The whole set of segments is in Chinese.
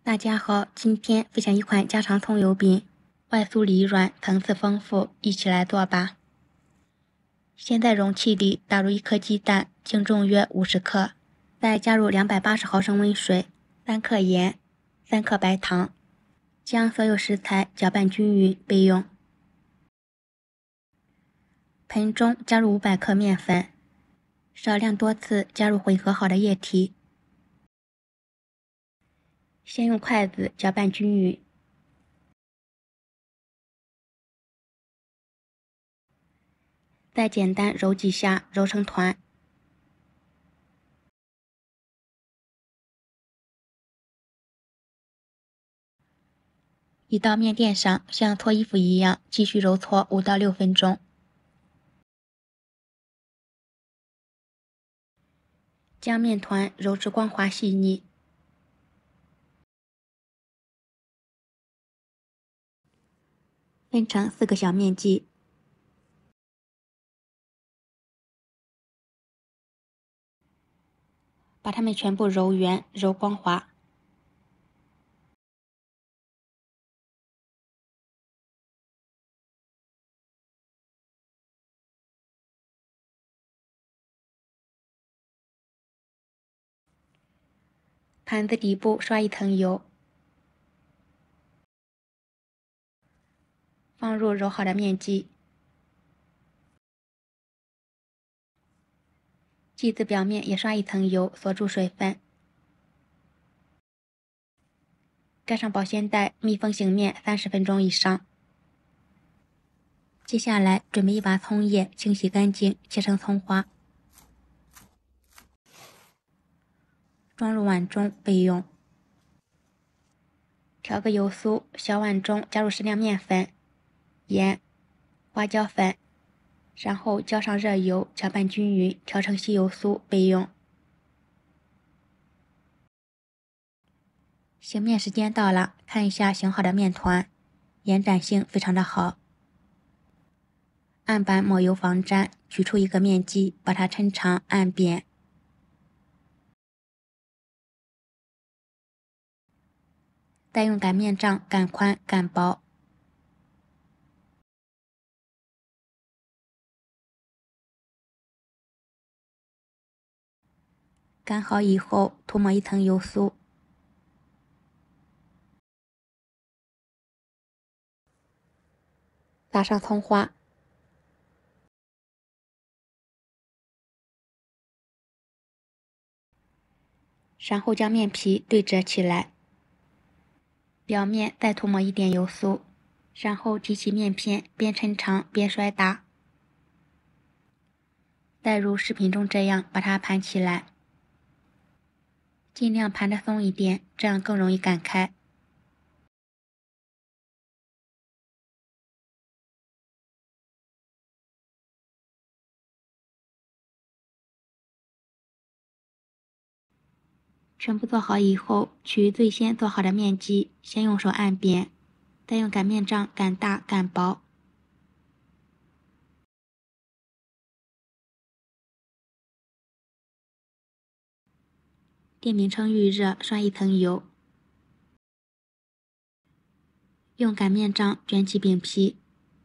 大家好，今天分享一款家常葱油饼，外酥里软，层次丰富，一起来做吧。先在容器里打入1颗鸡蛋，净重约50克，再加入280毫升温水、3克盐、3克白糖，将所有食材搅拌均匀备用。盆中加入500克面粉，少量多次加入混合好的液体。先用筷子搅拌均匀，再简单揉几下，揉成团。移到面垫上，像搓衣服一样，继续揉搓5到6分钟。将面团揉至光滑细腻。分成4个小面剂，把它们全部揉圆、揉光滑。盘子底部刷一层油，放入揉好的面剂，剂子表面也刷一层油，锁住水分。盖上保鲜袋，密封醒面30分钟以上。接下来准备一把葱叶，清洗干净，切成葱花，装入碗中备用。调个油酥，小碗中加入适量面粉、盐、花椒粉，然后浇上热油，搅拌均匀，调成稀油酥备用。醒面时间到了，看一下醒好的面团，延展性非常的好。案板抹油防粘，取出一个面剂，把它抻长按扁。再用擀面杖擀宽擀薄。擀好以后，涂抹一层油酥，撒上葱花，然后将面皮对折起来，表面再涂抹一点油酥，然后提起面片，边抻长边摔打，再如视频中这样把它盘起来，尽量盘得松一点，这样更容易擀开。全部做好以后，取最先做好的面剂，先用手按扁，再用擀面杖擀大擀薄。电饼铛预热，刷一层油，用擀面杖卷起饼皮，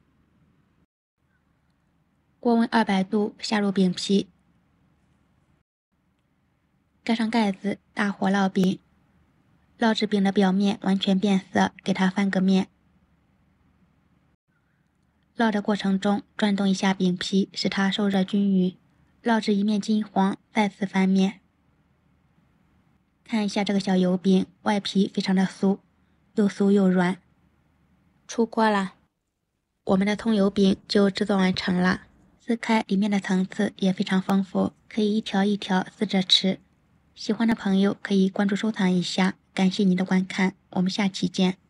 锅温200度，下入饼皮，盖上盖子，大火烙饼，烙至饼的表面完全变色，给它翻个面。烙的过程中转动一下饼皮，使它受热均匀，烙至一面金黄，再次翻面。看一下这个小油饼，外皮非常的酥，又酥又软。出锅了，我们的葱油饼就制作完成了。撕开里面的层次也非常丰富，可以一条一条撕着吃。喜欢的朋友可以关注收藏一下，感谢您的观看，我们下期见。